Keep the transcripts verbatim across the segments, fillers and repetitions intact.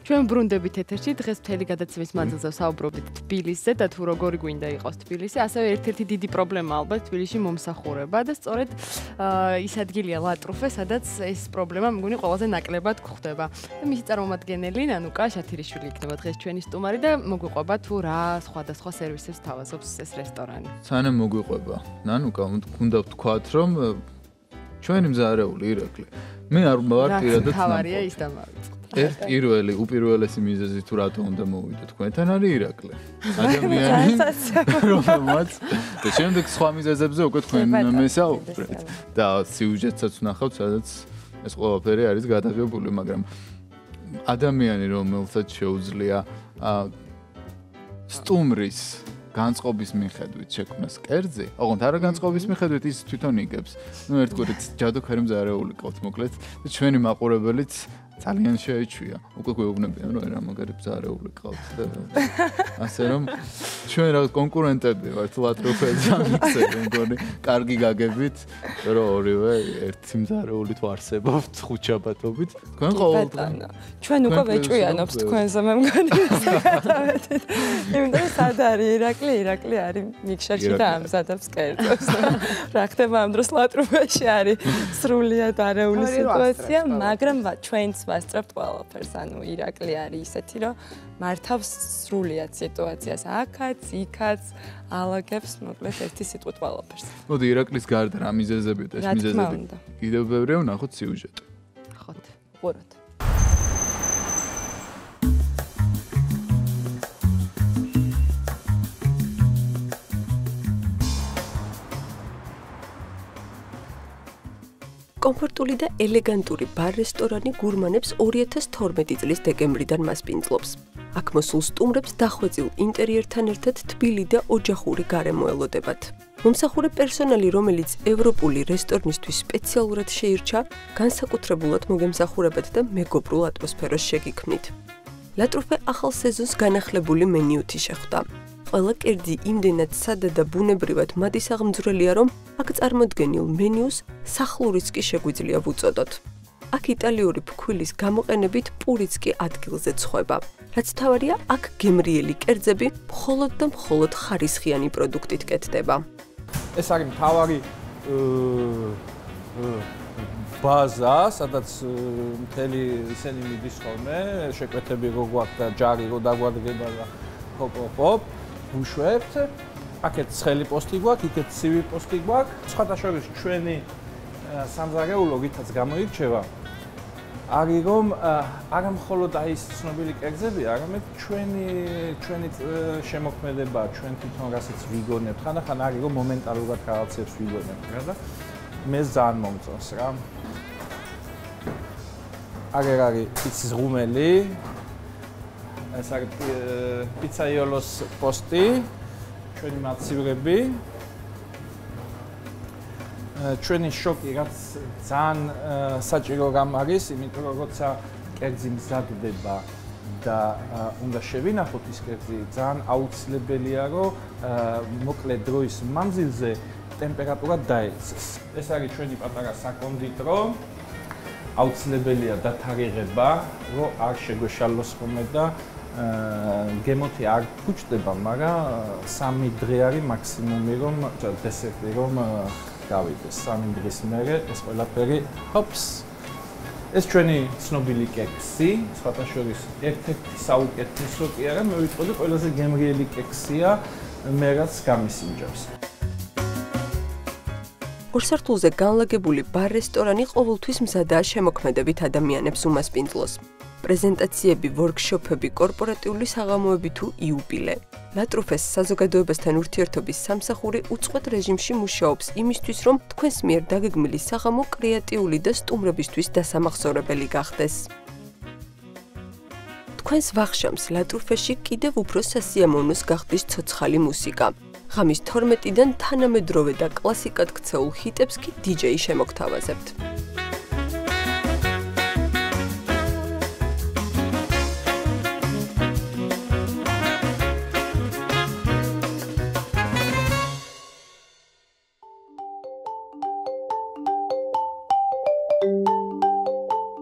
ჩვენ ბრუნდებით ეთერში დღეს მთელი გადაცემის მანძილზე საუბრობთ თბილისზე და თუ როგორი გვინდა იყოს თბილისი, ასევე ერთ-ერთი დიდი პრობლემა ალბათ თბილისში მომსახურება და სწორედ ის ადგილია ლა ტრუფე, სადაც ეს პრობლემა მგონი ყველაზე ნაკლებად გვხვდება. და მისი წარმომადგენელი ნანუკა შათირიშვილი იქნება დღეს ჩვენი სტუმარი და მოგვიყვება თუ რა სხვადასხვა სერვისებს თავაზობს ეს რესტორანი. სანამ მოგვიყვება, ნანუკა უნდა ვთქვათ, რომ ჩვენი მზარეული ირაკლი. მე არ ვარ პირადად თავარია ის დამავიწყდა. ერთ პირველი უპირველესი მიზეზი თუ რატო უნდა მოვიდო თქვენთან არის ირაკლი. ადამიანი რომელმაც და შემდეგ სხვა მიზეზებზე უკვე თქვენ მესაუბრეთ და სიუჟეტსაც ვნახავთ, სადაც ეს ყველაფერი არის გადაღებული, მაგრამ ადამიანი რომელსაც შეუძლია სტუმრის განწყობის მიხედვით შექმნას კერძი, ოღონდ არა განწყობის მიხედვით ის თვითონ იგებს. ნუ ერთგვარით ჯადოქარი მზარეული ყავთ მოკლედ და ჩვენი მაყურებელიც ძალიან შეეჩვია. უკვე გვეუბნებიან რომ რა მაგარი მზარეული ყავთ და ასე რომ ჩვენ რაღაც კონკურენტები ვართ ლა ტრუფეზე ამიქცევი მგონი კარგი გაგებით რომ ორივე ერთი მზარეულით ვარსებობთ ხუთშაბათობით. თქვენ ყოველდღე ჩვენ უკვე ვეჭვიანობთ თქვენზე მე მგონი გადავედით. იმიტომ რომ სად არის ირაკლი, ირაკლი არის მიქშაში და ამზადებს კერძებს. რა ხდება ამ დროს ლა ტრუფეში არის სრულიად არეული სიტუაცია, მაგრამ ჩვენც ვასწრებთ ყველაფერს, ანუ ირაკლი არის ისეთი, რომ მართავს სრულიად სიტუაციას, აქაც, იქაც, ალაგებს, მოკლედ ერთი სიტყვით ყველაფერს. მოდი ირაკლის გარდა რა მიზეზებია და ეს მიზეზები კიდევ ბევრია, ვნახოთ სიუჟეტი. ხოთ, ვუყუროთ. კომფორტული და ელეგანტური ბარ-რესტორანი გურმანებს ორი ათას თორმეტი წლის დეკემბრიდან მასპინძლობს. აქ მოსულ სტუმრებს დახვეწილ ინტერიერთან ერთად თბილი და ოჯახური გარემო ელოდებათ. მომსახურე პერსონალი, რომელიც ევროპული რესტორნისთვის სპეციალურად შეირჩა, განსაკუთრებულად მოგემსახურებათ და მეგობრულ ატმოსფეროს შეგიქმნით. ლა ტრუფე ახალ სეზონს განახლებული მენიუთი შეხვდა. ყველა კერძი იმდენად სადა და ბუნებრივად მადისაღმძვრელია, რომ აქ წარმოდგენილ მენიუს სახლურიც კი შეგვიძლია ვუწოდოთ. აქ იტალიური ფქვილის გამოყენებით პურიც კი ადგილზე ცხება. რაც თავარია, აქ გემრიელი კერძები მხოლოდ და მხოლოდ ხარისხიანი პროდუქტით კეთდება. ეს არის მთავარი ბაზა, სადაც მთელი ისინი მიდის ხოლმე, შეკვეთები რო გვაქვს და ჯარი რო დაგვადგება და ჰოპ-ჰოპ ვუშვებთ. აქეთ ცხელი პოსტი გვაქვს, იქეთ ცივი პოსტი გვაქვს. სხვათა შორის ჩვენი სამზარეულო რითაც გამოირჩევა არის რომ არა მხოლოდ აი ეს ცნობილი კერძები, არამედ ჩვენი ჩვენი შემოქმედება, ჩვენ თვითონ რასაც ვიგონებთ, ხანდახან არის რომ მომენტალურად რაღაცებს ვიგონებთ, რა და მე ძალიან მომწონს რა. აგერ არის პიცის ღუმელი, ეს არის პიცაიოლოს პოსტი, ჩვენი მაცივრები, ჩვენი შოკი, რაც ძალიან საჭირო რამ არის, იმიტომ რომ როცა კერძი მზადდება და უნდა შევინახოთ ის კერძი, ძალიან აუცილებელია, რომ მოკლე დროის მანძილზე ტემპერატურა დაეცეს. ეს არის ჩვენი პატარა საკონდიტრო, აუცილებელია დათარიღება, რომ არ შეგვეშალოს ხოლმე და გემოთი არ ფუჭდება, მაგრამ სამი დღე არის მაქსიმუმი, რომ დესერტი რომ გავიდეს. სამი დღის მერე ეს ყველაფერი ჰოპს. ეს ჩვენი ცნობილი კექსი, სხვათა შორის ერთ-ერთი საუკეთესო კი არა, მე ვიტყოდი ყველაზე გემრიელი კექსია, მე რაც გამისინჯებს. ორ სართულზე განლაგებული ბარ-რესტორანი ყოველთვის მზადაა შემოქმედებით ადამიანებს უმასპინძლოს. პრეზენტაციები, ვორქშოპები, კორპორატიული საღამოები თუ იუბილე. ლა ტრუფეს საზოგადოებასთან ურთიერთობის სამსახური უწყვეტ რეჟიმში მუშაობს იმისთვის, რომ თქვენს მიერ დაგეგმილი საღამო კრეატიული და სტუმრებისთვის დასამახსოვრებელი გახდეს. თქვენს ვახშამს ლა ტრუფეში კიდევ უფრო სასიამოვნოს გახდის ცოცხალი მუსიკა. ღამის თორმეტიდან თანამედროვე და კლასიკად ქცეულ ჰიტებს კი დი-ჯეი შემოგთავაზებთ.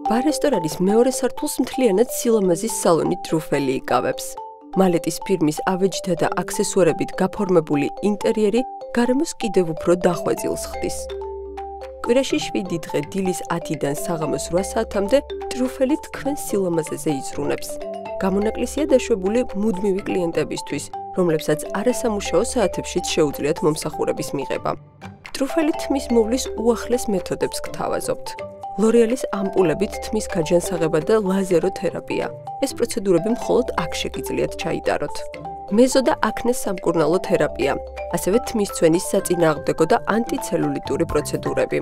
ბარ-რესტორანის მეორე სართულს მთლიანად სილამაზის სალონი Truffe იკავებს. მალეტის ფირმის ავეჯთა და აქსესუარებით გაფორმებული ინტერიერი გარემოს კიდევ უფრო დახვეწილს ხდის. კვირაში შვიდი დღე დილის ათიდან საღამოს რვა საათამდე Truffe თქვენ სილამაზეზე იზრუნებს. გამონაკლისია დაშვებული მუდმივი კლიენტებისთვის, რომლებსაც არასამუშაო საათებშიც შეუძლიათ მომსახურების მიღება. Truffe თმის მოვლის უახლეს მეთოდებს გთავაზობთ. ლორეალის ამპულებით თმის გაჯანსაღება და ლაზეროთერაპია. ეს პროცედურები მხოლოდ აქ შეგიძლიათ ჩაიტაროთ. მეზო და აქნეს სამკურნალო თერაპია, ასევე თმის ცვენის საწინააღმდეგო და ანტიცელულიტური პროცედურები.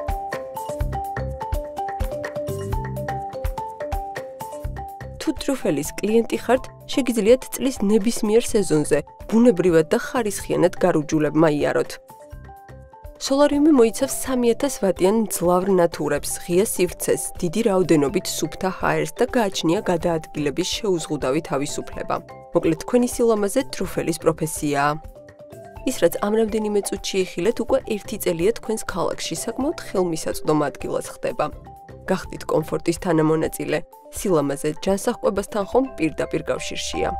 თუ Truffe-ის კლიენტი ხართ, შეგიძლიათ წლის ნებისმიერ სეზონზე ბუნებრივად და ხარისხიანად გარუჯულებმა იაროთ. სოლარიუმი მოიცავს სამი ათას ვატიან მძლავრ ნათურებს, ღია სივრცეს, დიდი რაოდენობით სუფთა ჰაერს და გააჩნია გადაადგილების შეუზღუდავი თავისუფლება. მოკლედ, თქვენი სილამაზე Truffe-ის პროფესიაა. ის, რაც ამ რამდენიმე წუთში იხილეთ, უკვე ერთი წელია თქვენს ქალაქში საკმაოდ ხელმისაწვდომ ადგილას ხდება. გახდით კომფორტის თანამონაწილე. სილამაზე ჯანსაღყვებასთან ხომ პირდაპირ კავშირშია.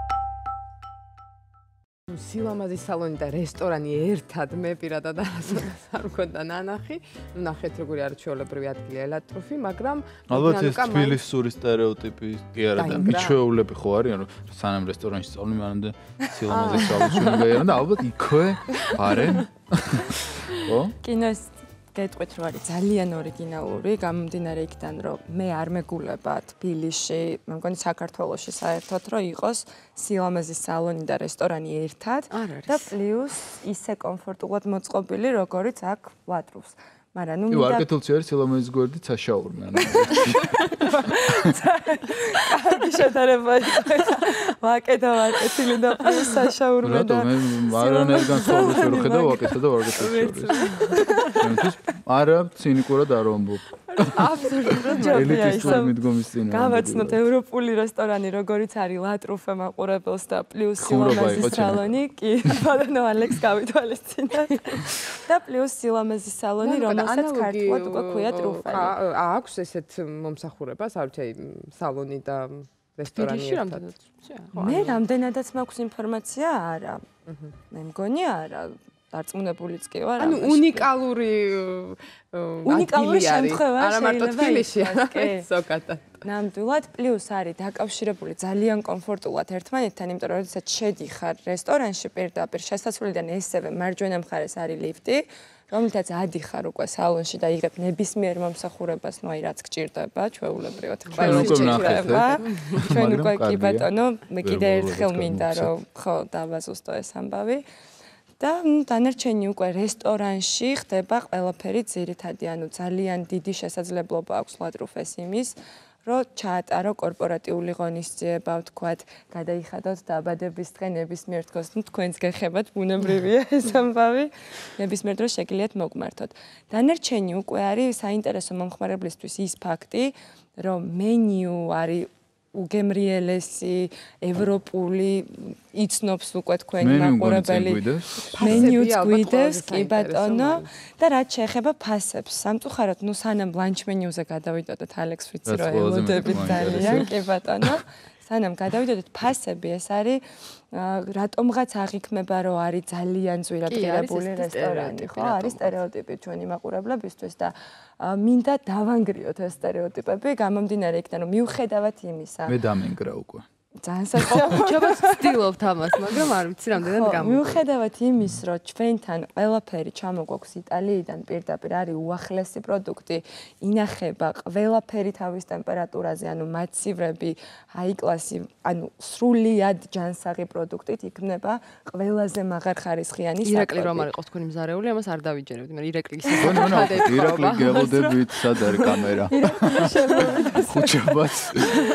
სილამაზის სალონი და რესტორანი ერთად მე პირადად არასოდეს არ მქონდა ნანახი. ნახეთ როგორი არჩეულებრივი ადგილია ლა Truffe, მაგრამ ალბათ ეს თბილისური სტერეოტიპი კი არა და მიჩვეულები ხო არიან, რომ სანამ რესტორანში სწავლობენ, მანამდე სილამაზის სალონში გაიარონ და ალბათ იქვე არენ. ხო? კინოს გეტყვით რომ არის ძალიან ორიგინალური, გამომდინარე იქიდან რომ მე არ მეგულება თბილისში, მე მგონი საქართველოში საერთოდ რომ იყოს სილამაზის სალონი და რესტორანი ერთად და პლუს ისე კომფორტულად მოწყობილი, როგორიც აქ ლა Truffe's. მაგრამ ნუ მინდა არკეთილში არის სილამაზის გვერდით საშაურმე, ანუ კარგი შედარება იყო. ვაკე და ვაკეთილი და პლუს საშაურმე და მე არანაირ განსხვავებას ვერ ხედავ ვაკეთა და ვაკეთის შორის. არა, ცინიკურად არ ვამბობ. აბსოლუტურად ჯობია ის. ელიტისტური მიდგომის წინ. გავაცნოთ ევროპული რესტორანი, როგორიც არის ლა Truffe მაყურებელს და პლუს სილამაზის სალონი. კი, ბატონო ალექს გავითვალისწინა. და პლუს სილამაზის სალონი, რომელსაც ქართულად უკვე ქვია Truffe. აქვს ესეთ მომსახურებას, არ ვიცი, სალონი და რესტორანი ერთად. მე რამდენადაც მაქვს ინფორმაცია არა. მე მგონი არა. დარწმუნებულიც კი ვარ. ანუ უნიკალური უნიკალური შემთხვევა არა მარტო თბილისში, ზოგადად. ნამდვილად, პლუს არის დაკავშირებული ძალიან კომფორტულად ერთმანეთთან, იმიტომ რომ როდესაც შედიხარ რესტორანში პირდაპირ შესასვლელიდან ესევე მარჯვენა მხარეს არის ლიფტი, რომლითაც ადიხარ უკვე სალონში და იღებ ნებისმიერ მომსახურებას, ნუ აი რაც გჭირდება, ჩვეულებრივად ყველას გჭირდება. ჩვენ უკვე კი ბატონო, მე კიდე ერთხელ მინდა რომ ხო დავაზუსტო ეს ამბავი. და დანარჩენი უკვე რესტორანში ხდება ყველაფერი ძირითადი, ანუ ძალიან დიდი შესაძლებლობა აქვს ლა Truffe's იმის, რომ ჩაატარო კორპორატიული ღონისძიება, ვთქვათ, გადაიხადოთ დაბადების დღე ნებისმიერ დღეს, ну თქვენს გეხებათ, ბუნებრივია ეს ამბავი, ნებისმიერ დროს შეგიძლიათ მოგმართოთ. დანარჩენი უკვე არის საინტერესო მომხმარებლისთვის ის ფაქტი, რომ მენიუ არის უგემრიელესი, ევროპული, იცნობს უკვე თქვენი მაყურებელი. მენიუც გვიდევს, კი ბატონო, და რაც შეეხება ფასებს. სამწუხაროდ, ნუ სანამ ლანჩ მენიუზე გადავიდოდეთ, ალექს ვიცი რომ ელოდებით ძალიან, კი ბატონო. სანამ გადავიდოდეთ ფასები, ეს არის რატომღაც აღიქმება, რომ არის ძალიან ძვირად ღირებული რესტორანი, ხო? არის სტერეოტიპი ჩვენი მაყურებლებისთვის და მინდა დავანგრიოთ ეს სტერეოტიპები, გამომდინარე იქიდან, რომ მიუხედავად იმისა. მე დამენგრა უკვე. ძალიან სასწაულო. ჯობაც ვცდილობთ ამას, მაგრამ არ ვიცი რამდენად გამოვა. მიუხედავად იმის, რომ ჩვენთან ყველაფერი ჩამოგვაქვს იტალიიდან პირდაპირ არის უახლესი პროდუქტი, ინახება ყველაფერი თავის ტემპერატურაზე, ანუ მაცივრები, ჰაი-კლასი, ანუ სრულიად ჯანსაღი პროდუქტით იქნება ყველაზე მაღარ ხარისხიანი საკვები. ირაკლი რომ არ იყოს თქვენი მზარეული, ამას არ დავიჯერებდი, მაგრამ ირაკლი ისე ირაკლი გელოდებით, სად არის კამერა? ხუჩაბაც.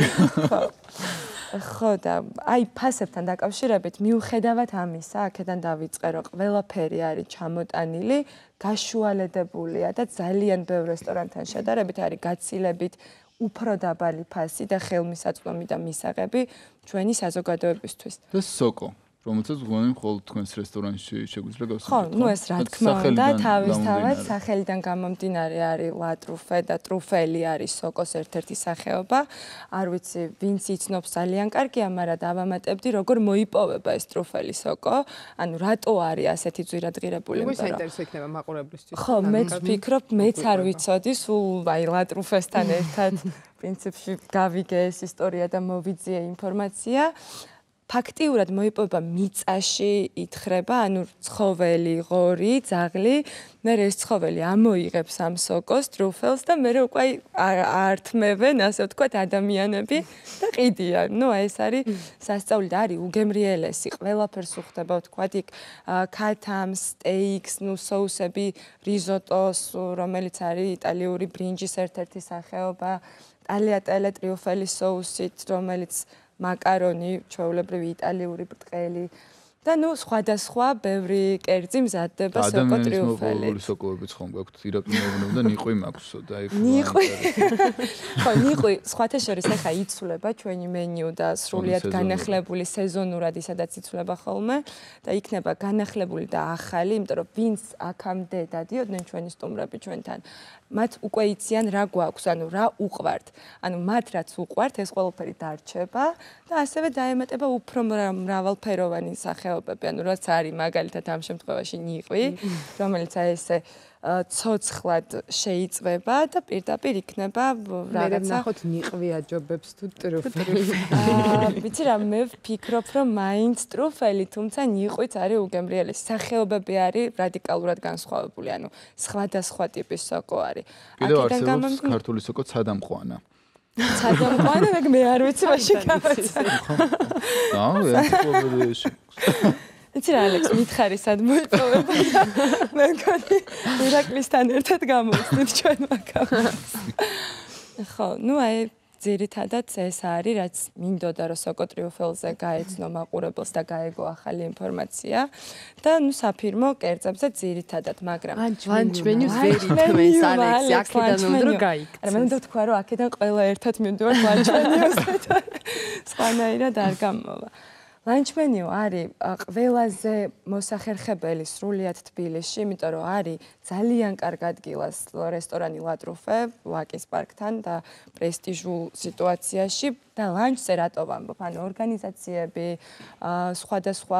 ხო და აი ფასებთან დაკავშირებით მიუხედავად ამისა, აქედან დავიწყე, რომ ყველაფერი არის ჩამოტანილი, გაშუალედებულია და ძალიან ბევრ რესტორანთან შედარებით არის გაცილებით უფრო დაბალი ფასი და ხელმისაწვდომი და მისაღები ჩვენი საზოგადოებისთვის. და სოკო. რომელსაც გვანი მხოლოდ თქვენს რესტორანში შეგვიძლია გავსაუბროთ. ხო, ну ეს რა თქმა უნდა, თავისთავად სახელიდან გამომდინარე არის ლა ტრუფე და ტრუფელი არის სოკოს ერთ-ერთი სახეობა. არ ვიცი, ვინც იცნობს ძალიან კარგია, მაგრამ დავამატებდი, როგორ მოიპოვება ეს ტრუფელი სოკო. ანუ რატო არის ასეთი ძვირადღირებული, იმიტომ რომ საინტერესო იქნება მაყურებლისთვის. ხო, მეც ვფიქრობ, მეც არ ვიცოდი, სულ აი ლა ტრუფესთან ერთად პრინციპში გავიგე ეს ისტორია და მოვიძიე ინფორმაცია. ფაქტიურად მოიპოვება მიწაში, ითხრება, ანუ ცხოველი, ღორი, ძაღლი, მე ეს ცხოველი ამოიღებს ამ სოკოს, ტრუფელს და მე უკვე ართმევენ, ასე ვთქვათ, ადამიანები და ყიდიან. ნუ ეს არის სასწაული და არის უგემრიელესი, ყველაფერს უხდება, ვთქვათ, იქ ქათამს, სტეიქს, ნუ соуსები, რიზოტოს, რომელიც არის იტალიური ბრინჯის ერთ-ერთი სახეობა, ტალიატელე ტრიუფელის соуსით, რომელიც მაკარონი, ჩვეულებრივი იტალიური ბრტყელი და ნუ სხვადასხვა ბევრი კერძი მზადდება სოკო ტრიუფელით. ადამიანის სოკოებიც ხომ გაქვთ, ირაკლი მეუბნება და ნიყვი მაქვსო და იქ ნიყვი. ხო, ნიყვი, სხვათა შორის ახლა იცვლება ჩვენი მენიუ და სრულიად განახლებული სეზონურად ისედაც იცვლება ხოლმე და იქნება განახლებული და ახალი, იმიტომ რომ ვინც აქამდე დადიოდნენ ჩვენი სტუმრები ჩვენთან მათ უკვე იციან რა გვაქვს, ანუ რა უყვართ. ანუ მათ რაც უყვართ, ეს ყველაფერი დარჩება და ასევე დაემატება უფრო მრავალფეროვანი სახეობები. ანუ რაც არის მაგალითად ამ შემთხვევაში ნიყვი, რომელიც აი ესე ცოცხლად შეიწვება და პირდაპირ იქნება რაღაცა. მე ნახოთ ნიყვი აჯობებს თუ ტრუფელი. ვიცი რა, მე ვფიქრობ, რომ მაინც ტრუფელი, თუმცა ნიყვიც არის უგემრიელესი. სახეობები არის რადიკალურად განსხვავებული, ანუ სხვადასხვა ტიპის სოკო არის. კიდევ არსებობს ქართული სოკო ცადამყვანა. ცადამყვანა, მე არ ვიცი მაშინ გავაცე. აა, ეს პრობლემაა. იცი რა, ალექს, მითხარი სად მოიპოვება და მე მგონი ირაკლისთან ერთად გამოვხდით ჩვენ მაგას. ხო, ну აი ძირითადად ეს არის, რაც მინდოდა რომ სოკო ტრიუფელზე გაეცნო მაყურებელს და გაეგო ახალი ინფორმაცია და ну საფირმო კერძებზე ძირითადად, მაგრამ ლანჩ მენიუს ვერ ითმენს ალექსი, აქედან უნდა რომ გაიქცეს. არა, მე მინდა თქვა რომ აქედან ყველა ერთად მივდივარ ლანჩ მენიუსზე და სხვანაირად არ გამოვა. ლანჩ მენიუ არის ყველაზე მოსახერხებელი სრულიად თბილისში, იმიტომ რომ არის ძალიან კარგ ადგილას რესტორანი ლა ტრუფე, ვაკის პარკთან და პრესტიჟულ სიტუაციაში და ლანჩზე რატო ვამბობ? ანუ ორგანიზაციები, სხვადასხვა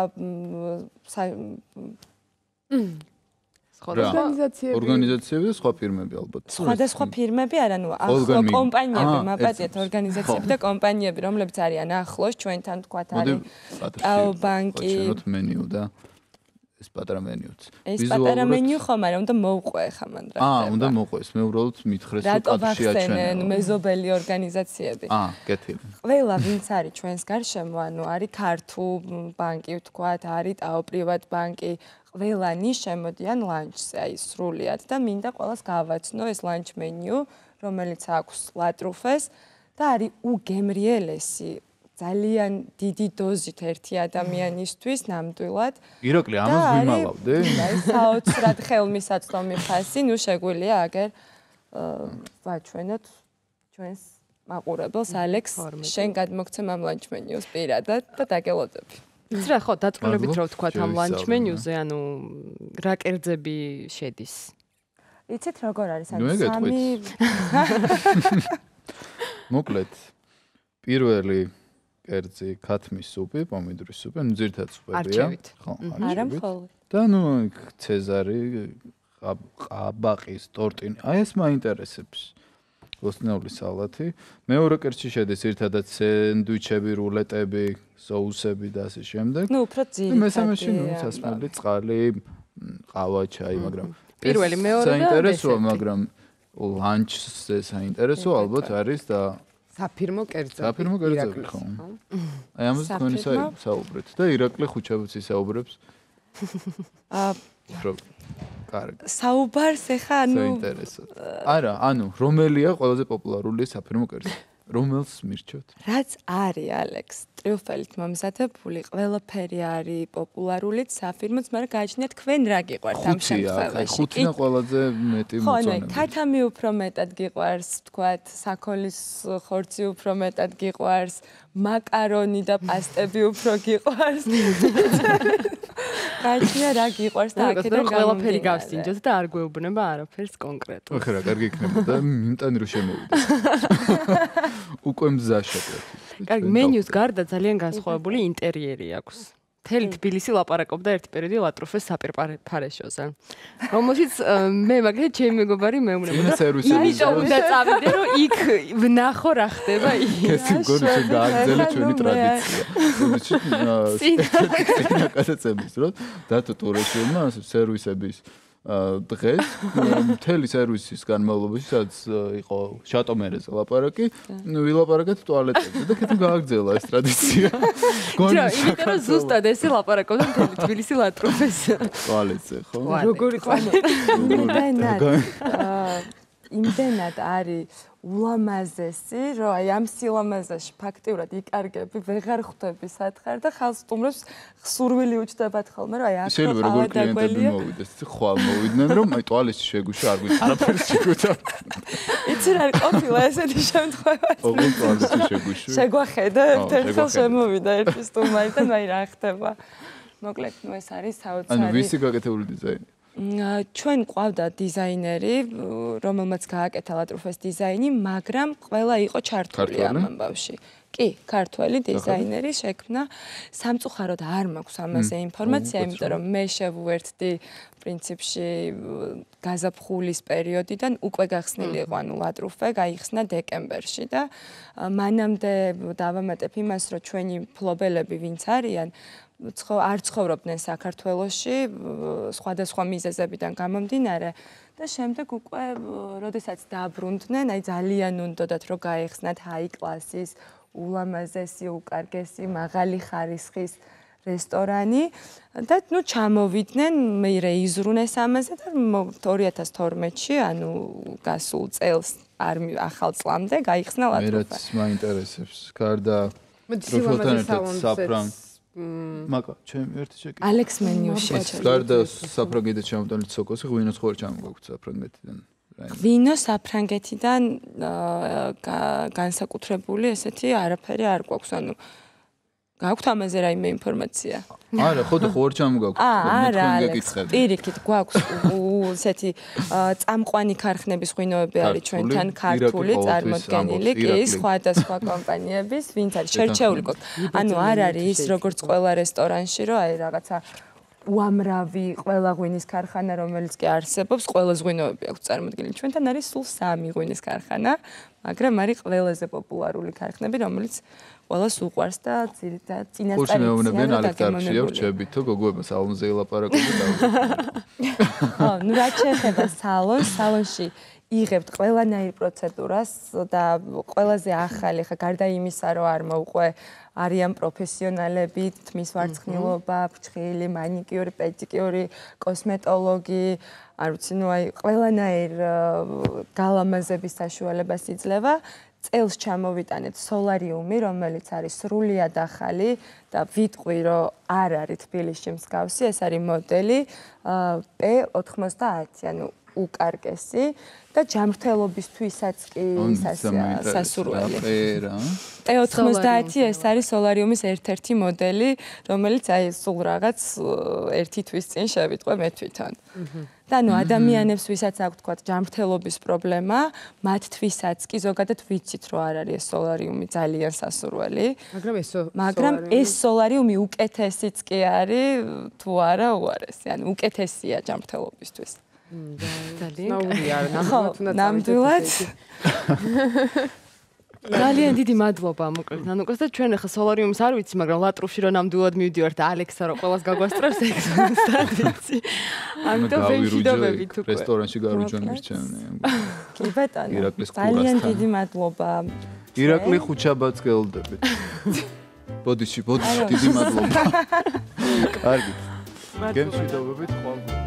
ორგანიზაციები ორგანიზაციები და სხვა ფირმები ალბათ. სხვადასხვა ფირმები არა, ნუ ახლო კომპანიები, მაპატიეთ ორგანიზაციები და კომპანიები, რომლებიც არიან ახლოს ჩვენთან, თქვათ არის ტაო ბანკი. შენოთ მენიუ და ეს პატარა მენიუც. ეს პატარა მენიუ ხო, მაგრამ უნდა მოვყვე ხა მან რა. აა, უნდა მოყვეს. მე უბრალოდ მითხრეს რომ კადრია ჩვენ მეზობელი ორგანიზაციები. აა, კეთილი. ყველა ვინც არის ჩვენს გარშემო, ანუ არის ქართულ ბანკი, ვთქვათ, არის ტაო პრივატ ბანკი. ყველანი შემოდიან ლანჩზე, აი სრულიად და მინდა ყველას გავაცნო ეს ლანჩ მენიუ, რომელიც აქვს ლა ტრუფეს და არის უგემრიელესი, ძალიან დიდი დოზით ერთი ადამიანისთვის ნამდვილად. ირაკლი, ამას ვიმალავდე? აი საოცრად ხელმისაწვდომი ფასი, ნუ შეგვიძლია აგერ ვაჩვენოთ ჩვენს მაყურებელს ალექს, შენ გადმოგცემ ამ ლანჩ მენიუს პირადად და დაგელოდები. რა ხო, დაწყვილებით რა ვთქვათ ამ ლანჩ მენიუზე, ანუ რა კერძები შედის? იცით როგორ არის, ანუ სამი მოკლედ, პირველი კერძი ქათმის სუპი, პომიდორის სუპი, ანუ ძირითადად სუპებია. ხო, არა მხოლოდ. და ნუ ცეზარი, ყაბაყის ტორტინი, აი ეს მაინტერესებს. ოსნეული სალათი. მეორე კერძში შედის ძირითადად სენდვიჩები, რულეტები, соуსები და ასე შემდეგ. ნუ უფრო ძირითადად. მესამეში ნუ სასმელი, წყალი, ყავა, ჩაი, მაგრამ პირველი, მეორე და საინტერესოა, მაგრამ ლანჩზე საინტერესო ალბათ არის და საფირმო კერძები. საფირმო კერძები, ხო. აი ამას თქვენი საუბრეთ და ირაკლი ხუჩაბიც ისაუბრებს. აა კარგი. საუბარს ეხა ანუ საინტერესო. არა, ანუ რომელია ყველაზე პოპულარული საფირმო კერძი? რომელს მირჩევთ? რაც არის ალექს, ტრიუფელით მომზადებული, ყველაფერი არის პოპულარული, საფირმოც, მაგრამ გააჩნია თქვენ რა გიყვართ ამ შემთხვევაში. ხუთია ყველაზე მეტი მოწონებული. ხო, თათამი უფრო მეტად გიყვარს, თქვათ, საქოლის ხორცი უფრო მეტად გიყვარს, მაკარონი და პასტები უფრო გიყვარს. გააჩნია რა გიყვარს და აქედან ყველაფერი გავსინჯოთ და არ გვეუბნება არაფერს კონკრეტულად. ხო, რა, კარგი იქნება და მიმტანი რომ შემოვიდა. უკვე მზაშაკეთ. კარგი, მენიუს გარდა ძალიან განსხვავებული ინტერიერი აქვს. მთელი თბილისი ლაპარაკობდა ერთი პერიოდი ლატრუფეს საპირფარეშოზე. რომელშიც მე მაგალითად ჩემი მეგობარი მეუბნება. იმიტომ უნდა წავიდე, რომ იქ ვნახო რა ხდება იქ. ეს გორში გააგზავნე ჩვენი ტრადიცია. წინა კაცებს რომ დათო ტურეშვილმა სერვისების დღეს მთელი სერვისის განმავლობაში სადაც იყო შატომერეზე ლაპარაკი, ვილაპარაკეთ ტუალეტებზე და კეთილ გააგრძელა ეს ტრადიცია. გონი იმიტომ რომ ზუსტად ესე ლაპარაკობდა მთელი თბილისი ლატრუფეს ტუალეტზე, ხო? როგორი ტუალეტი? იმდენად იმდენად არის ულამაზესი, რომ აი ამ სილამაზეში ფაქტიურად იკარგები, ვეღარ ხვდები სათხარ და ხალხს სტუმრებს სურვილი უჩნდებათ ხოლმე, რომ აი აქ შეიძლება როგორ კლიენტები მოვიდეს, ხვალ მოვიდნენ, რომ აი ტუალეტში შეგუშა, არ გვიწ არაფერს შეგუთა. იცი რა ყოფილა ესეთი შემთხვევა? ოღონდ ტუალეტში შეგუში. შეგვახედა ერთ-ერთ ხელს შემოვიდა ერთი სტუმარი და აი რა ხდება. მოკლედ, ნუ ეს არის საოცარი. ანუ ვისი გაკეთებული დიზაინი? ჩვენ ყავდა დიზაინერი, რომელმაც გააკეთა ლატრუფეს დიზაინი, მაგრამ ყველა იყო ჩართული ამ ამბავში. კი, ქართველი დიზაინერი შექმნა. სამწუხაროდ არ მაქვს ამაზე ინფორმაცია, იმიტომ რომ მე შევუერთდი პრინციპში გაზაფხულის პერიოდიდან უკვე გახსნილი იყო, ანუ ლატრუფე გაიხსნა დეკემბერში და მანამდე დავამატებ იმას, რომ ჩვენი მფლობელები ვინც არიან, არ ცხოვრობდნენ საქართველოში სხვადასხვა მიზეზებიდან გამომდინარე და შემდეგ უკვე როდესაც დაბრუნდნენ, აი ძალიან უნდათ რომ გაეხსნათ ჰაი კლასის, ულამაზესი, უკარგესი, მაღალი ხარისხის რესტორანი და ნუ ჩამოვიდნენ, მე იზრუნეს ამაზე და ორი ათას თორმეტში, ანუ გასულ წელს ახალ წლამდე გაიხსნა ლატრუფე. მერაც მაინტერესებს, გარდა ტრუფელთან ერთად საფრანგ მაგა, ჩემი ერთი შეკითხვა. ალექს მენიუში. გარდა საფრანგეთიდან ჩამოტანილი სოკოსი, ღვინოს ხო არ ჩამოგაქვთ საფრანგეთიდან? ღვინო საფრანგეთიდან განსაკუთრებული ესეთი არაფერი არ გვაქვს, ანუ გაქვთ ამაზე რაიმე ინფორმაცია? არა, ხო და ხო არ ჩამოგაქვთ. არა, პირიქით გვაქვს ესეთი წამყვანი ქარხნების ღვინოები არის ჩვენთან ქართული წარმოდგენილი, კი, სხვადასხვა კომპანიების, ვინც არის შერჩეული გვაქვს. ანუ არ არის ის როგორც ყველა რესტორანში, რომ აი რაღაცა უამრავი ყველა ღვინის ქარხანა, რომელიც კი არსებობს, ყველა ღვინოები აქვს წარმოდგენილი. ჩვენთან არის სულ სამი ღვინის ქარხანა, მაგრამ არის ყველაზე პოპულარული ქარხნები, რომელიც ყველას უყვარს და წინასწარი ხურში მეუბნებიან ალექტარში რჩებით, თუ გოგოებმა სალონზე ელაპარაკობენ და ხო, ნუ რაც შეეხება სალონს, სალონში იღებთ ყველანაირ პროცედურას და ყველაზე ახალი, ხა გარდა იმისა, რომ არ მოუყვე არიან პროფესიონალები, თმის ვარცხნილობა, ფრჩხილი, მანიკიური, პედიკიური, კოსმეტოლოგი, არ ვიცი, ნუ აი ყველანაირ გალამაზების საშუალებას იძლევა. წელს ჩამოვიტანეთ სოლარიუმი, რომელიც არის სრულიად ახალი და ვიტყვი, რომ არ არის თბილისში მსგავსი, ეს არის მოდელი პე ოთხმოცდაათი, ანუ უკარგესი და ჯანმრთელობისთვისაც კი სასურველი. პე ოთხმოცდაათი ეს არის სოლარიუმის ერთ-ერთი მოდელი, რომელიც აი სულ რაღაც ერთი თვის წინ შევიტყვე მე თვითონ. და ნუ ადამიანებს ვისაც აქვს თქვა ჯანმრთელობის პრობლემა, მათთვისაც კი ზოგადად ვიცით რომ არ არის ეს სოლარიუმი ძალიან სასურველი. მაგრამ ეს მაგრამ ეს სოლარიუმი უკეთესიც კი არის თუ არა უარესი, ანუ უკეთესია ჯანმრთელობისთვის. ძალიან ნამდვილად. ძალიან დიდი მადლობა მოკლედ ნანუკას და ჩვენ ახლა სოლარიუმს არ ვიცი, მაგრამ ლატრუფში რომ ნამდვილად მივდივართ და ალექსა რომ ყველას გაგვასწრებს ეგ ვიცი. ამიტომ ვეშიდობებით უკვე. რესტორანში გარუჯონ მირჩენია. კი ბატონო. ძალიან დიდი მადლობა. ირაკლი ხუჩაბაც გელდებით. ბოდიში, ბოდიში დიდი მადლობა. კარგი. გემშვიდობებით, ხვალ